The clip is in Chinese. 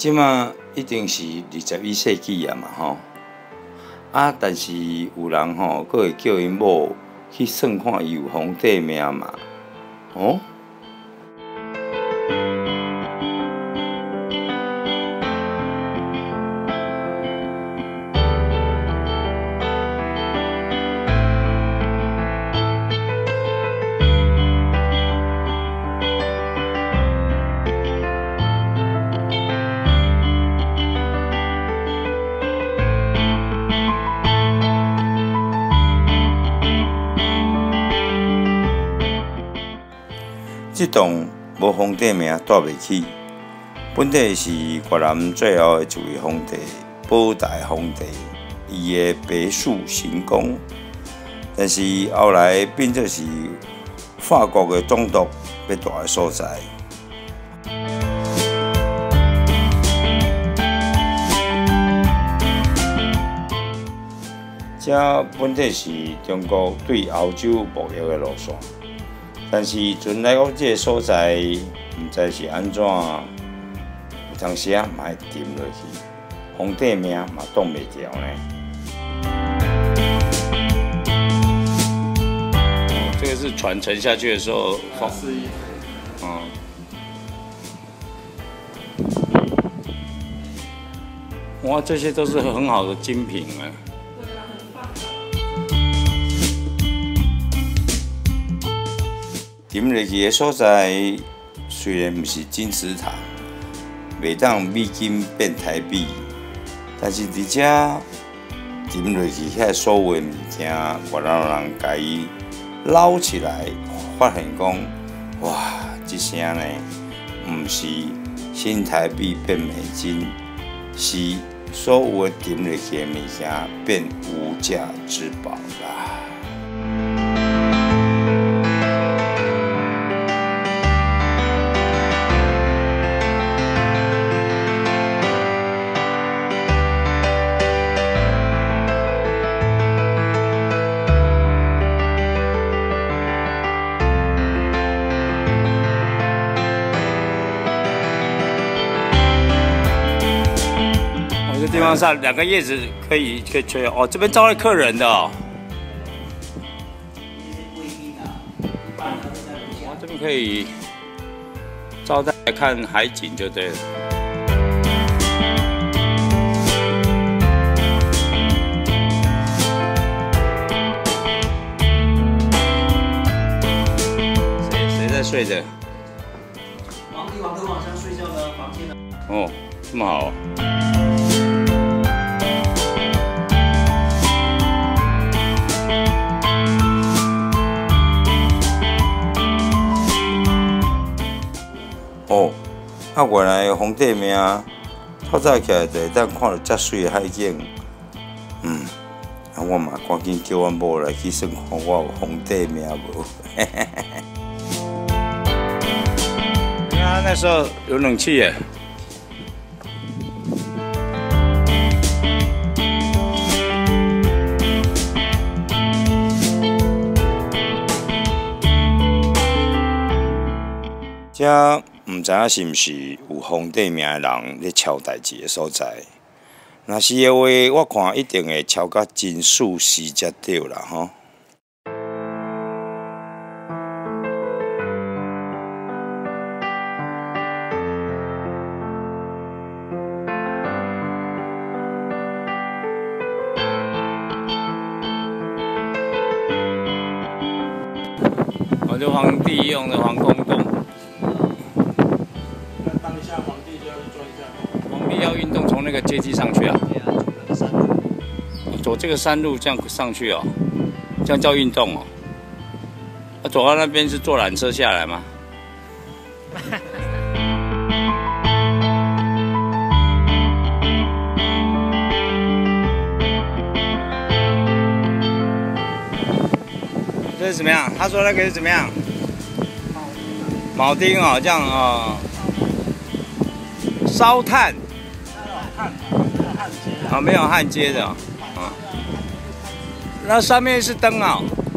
即马一定是21世纪啊嘛吼，啊，但是有人吼，佫会叫因某去算看伊有皇帝命嘛，哦。 这栋无皇帝名带袂起，本地是越南最后的一位皇帝保大皇帝伊的别墅行宫，但是后来变作是法国的总督要住的所在。这本体是中国对欧洲贸易的路线。 但是，阵来到这个所在，毋知是安怎，有当时啊，嘛会沉落去，皇帝命嘛挡袂牢呢。哦，这个是船沉下去的时候放。哇，这些都是很好的精品啊。 沉落去的所在虽然毋是金石堂，袂当美金变台币，但是伫遮沉落去遐所有物件，越南人家己捞起来，发现讲，哇，这声呢，毋是新台币变美金，是所有的沉落去的物件变无价之宝啦。 这地方上2个叶子可以吹哦，这边招待客人的哦。哦，这边可以招待来看海景就对了。谁在睡着？ 皇帝皇后晚上睡觉的房间呢？ 哦，这么好。 哦，啊，原来皇帝命透早起来就会当看到遮水的海景，啊，我嘛赶紧叫阮某来去算看我有皇帝命无。你看那时候有冷气耶。遮。 毋知影是毋是有皇帝命的人咧敲代志的所在？若是的话，我看一定会敲甲真舒适才对啦吼。我就皇帝用的防空洞。 皇帝要运动，从那个阶梯上去啊？走这个山路这样上去哦，这样叫运动哦。走到那边是坐缆车下来吗？这是怎么样？他说那个是怎么样？铆钉哦，这样哦。 烧炭，啊，没有焊接的，啊，那上面是灯啊。